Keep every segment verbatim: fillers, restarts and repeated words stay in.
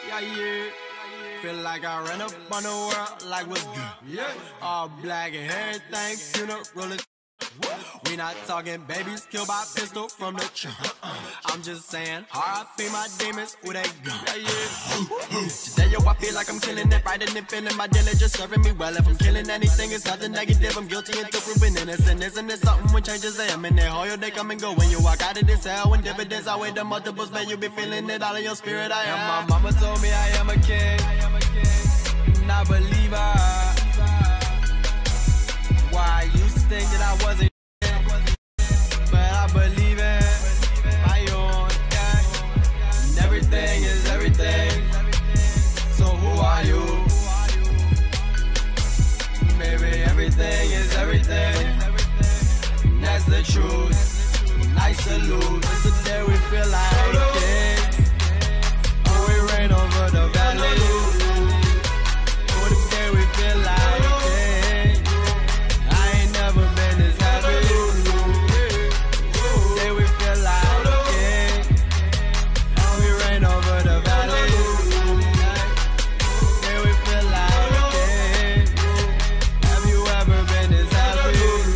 Yeah, yeah. Feel like I ran up on the world, like what's good? Yeah. All black and everything, funeral is. We not talking babies killed by pistol from the trunk. I'm just saying, R I P my demons, who they go? Yeah, yeah. Today, yo, I feel like I'm killing it, writing and feeling my diligence serving me well. If I'm killing anything, it's nothing negative. I'm guilty until proven innocent. Isn't it something when changes I am in there? All your day come and go when you walk out of this hell. When dividends I weigh the multiples, man, you be feeling it all in your spirit. I am. My mama told me I am a king, and I believe her. Why I used to think that I wasn't, but I believe it. My own, yeah. And everything is everything. So who are you? Maybe everything is everything. And that's the truth. I salute. It's the day we feel like king. Oh, we reign over the valley. Oh, the day we feel like king. I ain't never been this happy. The day we feel like king. We reign over the valley. The day we feel like king. Have you ever been this happy?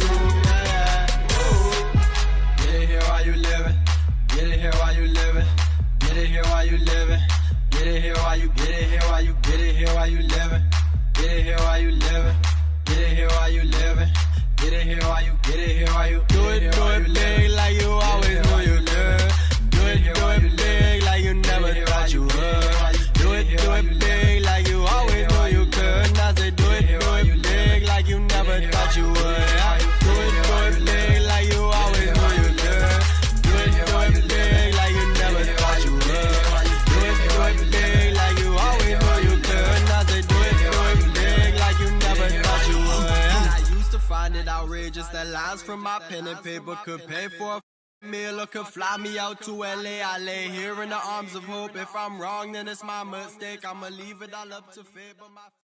Get it here while you living. Get it here while you living. Get it here while you living. Get it here while you get it here while you get it here while you living. Get it here while you living. Get it here while you living. Get it here while you get it here while you do it, do it big like you always knew you could. Do it, do it big like you never thought you would. Do it, do it big like you always knew you could. Now say do it, do it big like you never thought you would. Do it, do it big like you always knew you could. Do it, do it big like you never thought you would. Do it, do it big like you always knew you could. Now say do it, do it big like you never thought you would. Find it outrageous that lines from my pen and paper could pay for a meal or could fly me out to L A. I lay here in the arms of hope. If I'm wrong, then it's my mistake. I'ma leave it all up to fate, but my